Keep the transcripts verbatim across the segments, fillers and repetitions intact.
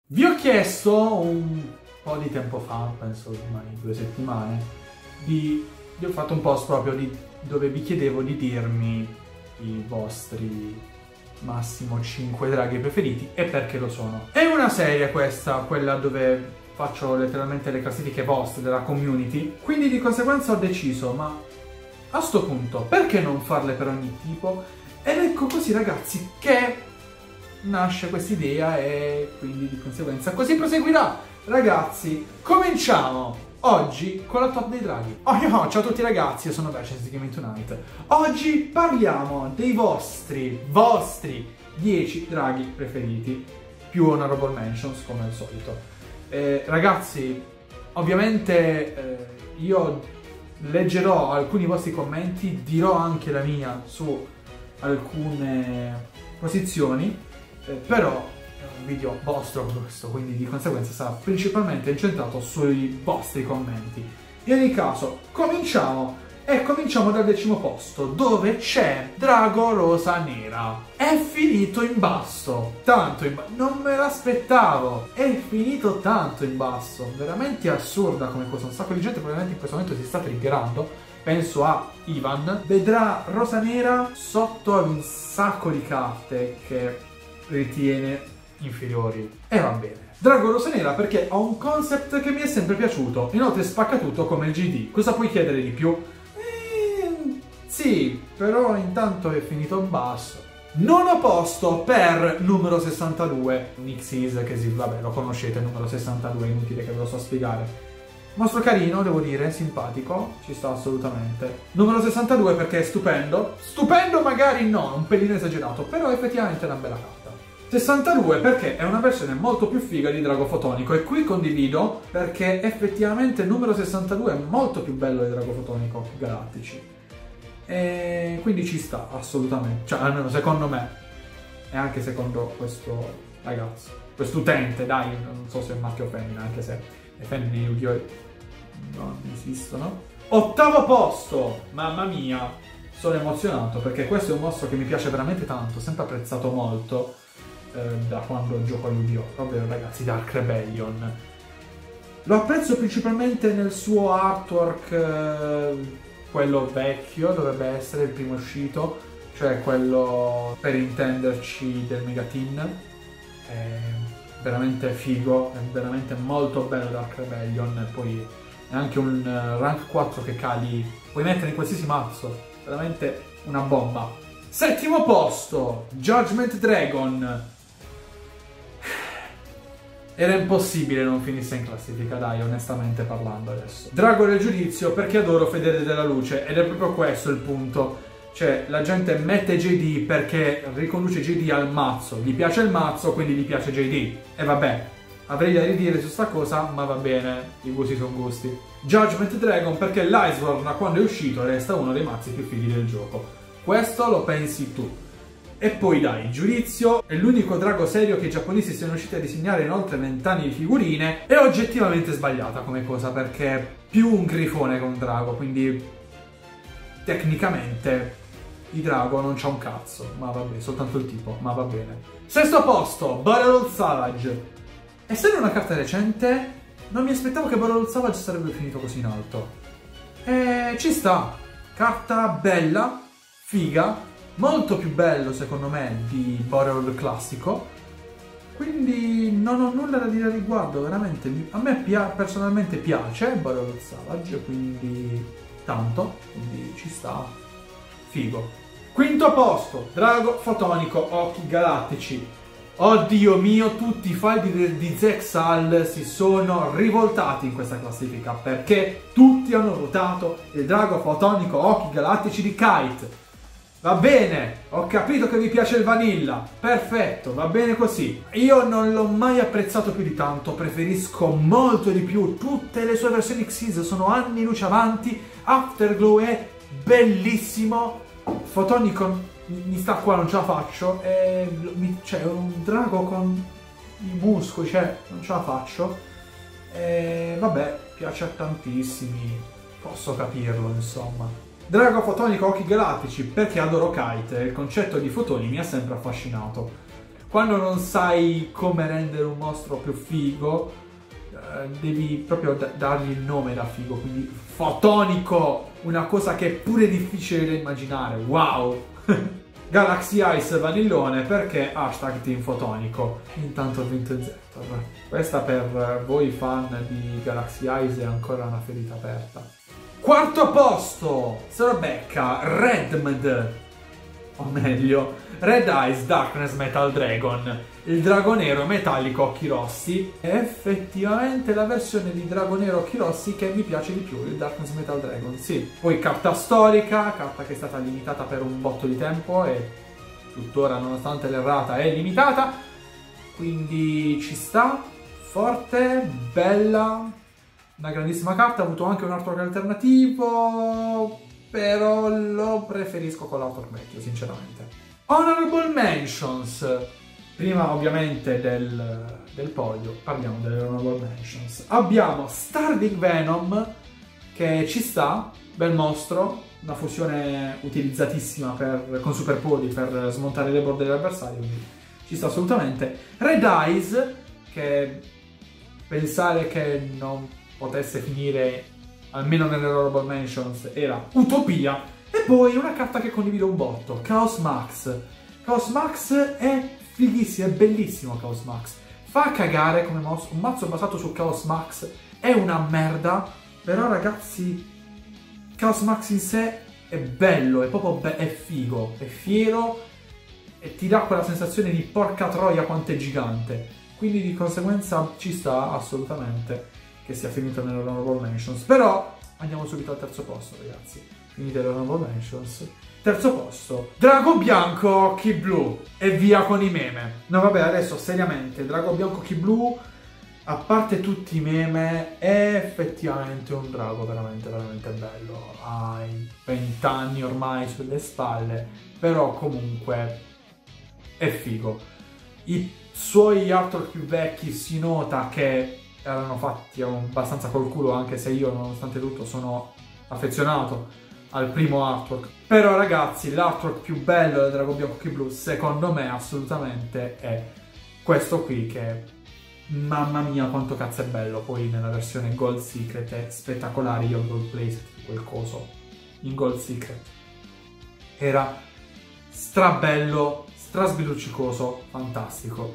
Vi ho chiesto un po' di tempo fa, penso ormai due settimane, di... vi ho fatto un post proprio di... dove vi chiedevo di dirmi i vostri massimo cinque draghi preferiti e perché lo sono. È una serie questa, quella dove faccio letteralmente le classifiche vostre della community, quindi di conseguenza ho deciso, ma a sto punto perché non farle per ogni tipo? Ed ecco così ragazzi che nasce questa idea e quindi di conseguenza così proseguirà. Ragazzi, cominciamo oggi con la top dei draghi. Oh, no, ciao a tutti ragazzi, io sono Vecens di Gaming Tonight. Oggi parliamo dei vostri, vostri dieci draghi preferiti, più honorable mentions come al solito. Eh, ragazzi, ovviamente eh, io leggerò alcuni vostri commenti, dirò anche la mia su alcune posizioni. Eh, però è un video vostro questo, quindi di conseguenza sarà principalmente incentrato sui vostri commenti. In ogni caso, cominciamo e cominciamo dal decimo posto, dove c'è Drago Rosa Nera. È finito in basso, tanto in basso, non me l'aspettavo, è finito tanto in basso, veramente assurda come cosa. Un sacco di gente probabilmente in questo momento si sta triggerando, penso a Ivan, vedrà Rosa Nera sotto a un sacco di carte che ritiene inferiori. E va bene. Drago Rosa Nera perché ha un concept che mi è sempre piaciuto. Inoltre spacca tutto come il G D. Cosa puoi chiedere di più? Eh, sì, però intanto è finito in basso. Nono posto per numero sessantadue. Nixis, che sì, vabbè, lo conoscete, numero sessantadue, è inutile che ve lo so spiegare. Mostro carino, devo dire, simpatico, ci sta assolutamente. Numero sessantadue perché è stupendo. Stupendo magari no, un pelino esagerato, però effettivamente è una bella carta. sessantadue perché è una versione molto più figa di Drago Fotonico e qui condivido perché effettivamente il numero sessantadue è molto più bello di Drago Fotonico Galattici. E quindi ci sta assolutamente, cioè almeno secondo me e anche secondo questo ragazzo, quest'utente, dai, non so se è maschio o femmina, anche se le femmine di Yu-Gi-Oh! Non esistono. Ottavo posto, mamma mia, sono emozionato perché questo è un mostro che mi piace veramente tanto, sempre apprezzato molto eh, da quando gioco a Yu-Gi-Oh! Ovvero ragazzi Dark Rebellion. Lo apprezzo principalmente nel suo artwork, eh, quello vecchio, dovrebbe essere il primo uscito, cioè quello per intenderci del Megatin. È veramente figo, è veramente molto bello Dark Rebellion, e poi è anche un uh, rank quattro che cali, puoi mettere in qualsiasi mazzo, veramente una bomba. Settimo posto, Judgment Dragon. Era impossibile non finisse in classifica, dai, onestamente parlando adesso. Drago del giudizio perché adoro Fedele della Luce, ed è proprio questo il punto. Cioè, la gente mette J D perché riconduce J D al mazzo, gli piace il mazzo, quindi gli piace J D. E vabbè, avrei da ridire su sta cosa, ma va bene, i gusti sono gusti. Judgment Dragon perché l'Iceborne, da quando è uscito, resta uno dei mazzi più fighi del gioco. Questo lo pensi tu. E poi dai, Giudizio è l'unico drago serio che i giapponesi siano riusciti a disegnare in oltre vent'anni di figurine. È oggettivamente sbagliata come cosa, perché è più un grifone che un drago, quindi tecnicamente di drago non c'ha un cazzo, ma vabbè, soltanto il tipo, ma va bene. Sesto posto, Barrel Savage. Essendo una carta recente, non mi aspettavo che Barrel Savage sarebbe finito così in alto. E ci sta. Carta bella, figa, molto più bello secondo me di Barrel classico. Quindi non ho nulla da dire al riguardo, veramente. A me pia personalmente piace Barrel Savage, quindi tanto, quindi ci sta. Figo. Quinto posto, Drago Fotonico Occhi Galattici. Oddio mio, tutti i fan di, di Zexal si sono rivoltati in questa classifica perché tutti hanno votato il Drago Fotonico Occhi Galattici di Kite. Va bene, ho capito che vi piace il Vanilla, perfetto, va bene così. Io non l'ho mai apprezzato più di tanto, preferisco molto di più, tutte le sue versioni Xyz sono anni luce avanti, Afterglow è bellissimo, Fotonico mi sta qua, non ce la faccio, e c'è un drago con i muscoli, cioè non ce la faccio, e vabbè, piace a tantissimi, posso capirlo insomma. Drago Fotonico Occhi Galattici perché adoro Kite e il concetto di fotoni mi ha sempre affascinato. quando non sai come rendere un mostro più figo, eh, devi proprio da dargli il nome da figo, quindi fotonico, una cosa che è pure difficile da immaginare, wow! Galaxy Ice vanillone perché hashtag team fotonico. Intanto ho vinto il Zeptor. Questa per voi fan di Galaxy Ice è ancora una ferita aperta. Quarto posto se lo becca Redmd, o meglio Red Eyes Darkness Metal Dragon, il drago nero metallico occhi rossi. È effettivamente la versione di drago nero occhi rossi che mi piace di più, il Darkness Metal Dragon, sì. Poi carta storica, carta che è stata limitata per un botto di tempo e tuttora nonostante l'errata è limitata, quindi ci sta, forte, bella, una grandissima carta. Ha avuto anche un artwork alternativo, però lo preferisco con l'artwork vecchio sinceramente. Honorable Mentions. Prima ovviamente del, del podio parliamo delle Honorable Mentions. Abbiamo Starving Venom, che ci sta, bel mostro, una fusione utilizzatissima per, con Super Podi per smontare le board dell'avversario, quindi ci sta assolutamente. Red Eyes, che pensare che non potesse finire almeno nelle Honorable Mentions era utopia. E poi una carta che condivido un botto, Chaos Max. Chaos Max è fighissimo, è bellissimo Chaos Max. Fa cagare come mazzo, un mazzo basato su Chaos Max è una merda, però ragazzi Chaos Max in sé è bello, è proprio be- è figo, è fiero e ti dà quella sensazione di porca troia quanto è gigante. Quindi di conseguenza ci sta assolutamente che sia finito nell'Honorable Mentions. Però andiamo subito al terzo posto, ragazzi. Finite l'Honorable Mentions. Terzo posto, Drago Bianco Occhi Blu, e via con i meme. No vabbè, adesso seriamente, Drago Bianco Occhi Blu, a parte tutti i meme, è effettivamente un drago veramente, veramente bello. Ha venti anni ormai sulle spalle, però comunque è figo. I suoi artwork più vecchi si nota che erano fatti abbastanza col culo, anche se io nonostante tutto sono affezionato al primo artwork. Però ragazzi, l'artwork più bello del Drago Bianco Occhi Blu secondo me assolutamente è questo qui, che mamma mia quanto cazzo è bello. Poi nella versione Gold Secret è spettacolare. Io ho il gold playset di quel coso in Gold Secret, era strabello, strasbiluccicoso, fantastico.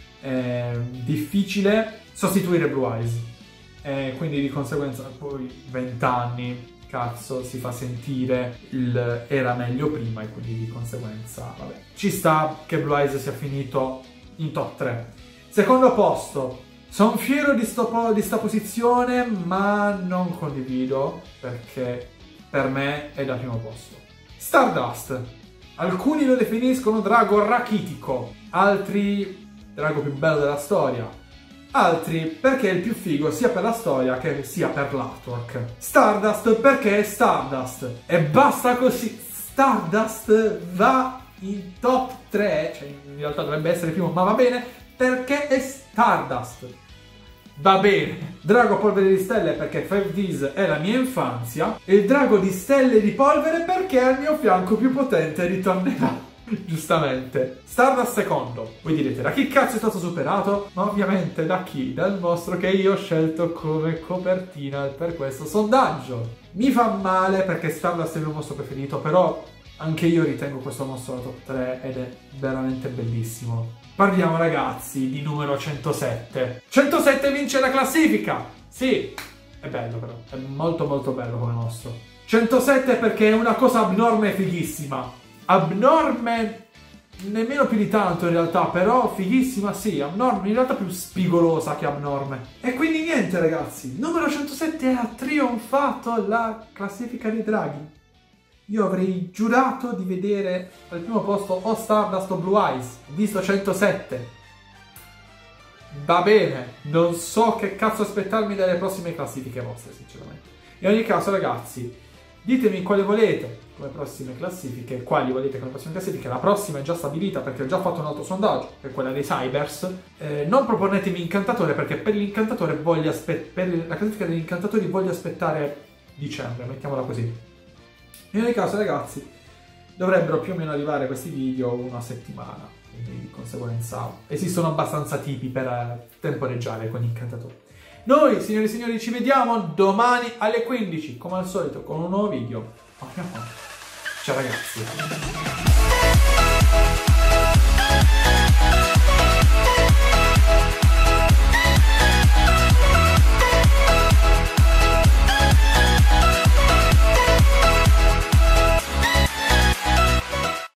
È difficile sostituire Blue Eyes e quindi di conseguenza poi venti anni, cazzo, si fa sentire il era meglio prima e quindi di conseguenza vabbè, ci sta che Blue Eyes sia finito in top tre. Secondo posto, sono fiero di, sto, di sta posizione, ma non condivido perché per me è da primo posto. Stardust. Alcuni lo definiscono drago rachitico, altri drago più bello della storia, altri perché è il più figo sia per la storia che sia per l'artwork. Stardust perché è Stardust e basta così. Stardust va in top tre, cioè in realtà dovrebbe essere primo, ma va bene perché è Stardust. Va bene. Drago polvere di stelle perché cinque Ds è la mia infanzia, e il drago di stelle e di polvere perché al mio fianco più potente ritornerà. Giustamente. Stardust secondo. Voi direte, da chi cazzo è stato superato? Ma ovviamente da chi? Dal mostro che io ho scelto come copertina per questo sondaggio. Mi fa male perché Stardust è il mio mostro preferito, però anche io ritengo questo mostro alla top tre ed è veramente bellissimo. Parliamo ragazzi di numero centosette. centosette vince la classifica! Sì, è bello però, è molto molto bello come mostro. centosette perché è una cosa abnorme e fighissima. Abnorme nemmeno più di tanto in realtà, però fighissima sì, abnorme, in realtà più spigolosa che abnorme. E quindi niente ragazzi, numero centosette ha trionfato la classifica dei draghi. Io avrei giurato di vedere al primo posto o Stardust o Blue Eyes, visto centosette. Va bene, non so che cazzo aspettarmi dalle prossime classifiche vostre sinceramente. In ogni caso ragazzi, ditemi quale volete come prossime classifiche, quali volete come prossime classifiche. La prossima è già stabilita perché ho già fatto un altro sondaggio, che è quella dei Cybers. Eh, non proponetemi Incantatore perché per l'incantatore voglio aspettare, per la classifica degli incantatori voglio aspettare dicembre, mettiamola così. In ogni caso ragazzi, dovrebbero più o meno arrivare questi video una settimana. quindi di conseguenza esistono abbastanza tipi per eh, temporeggiare con il cantatore. Noi, signori e signori, ci vediamo domani alle quindici, come al solito, con un nuovo video. Ciao ragazzi!